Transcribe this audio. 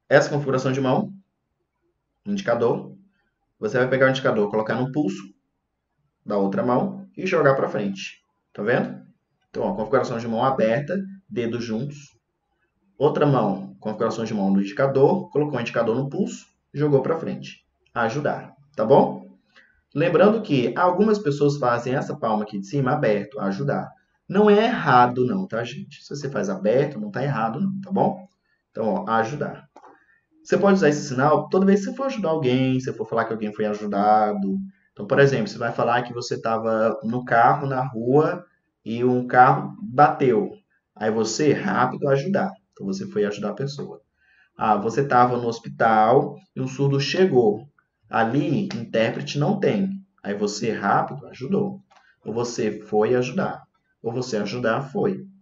essa configuração de mão, indicador, você vai pegar o indicador, colocar no pulso da outra mão e jogar para frente. Tá vendo? Então, ó, configuração de mão aberta, dedos juntos. Outra mão, configuração de mão no indicador, colocou o indicador no pulso, jogou para frente. Ajudar, tá bom? Lembrando que algumas pessoas fazem essa palma aqui de cima aberto, ajudar. Não é errado não, tá, gente? Se você faz aberto, não tá errado não, tá bom? Então, ó, ajudar. Você pode usar esse sinal toda vez que você for ajudar alguém, se for falar que alguém foi ajudado. Então, por exemplo, você vai falar que você estava no carro, na rua, e um carro bateu. Aí você, rápido, ajudar. Então, você foi ajudar a pessoa. Ah, você estava no hospital e um surdo chegou. Ali, intérprete não tem. Aí você, rápido, ajudou. Ou você foi ajudar. Ou você ajudar, foi.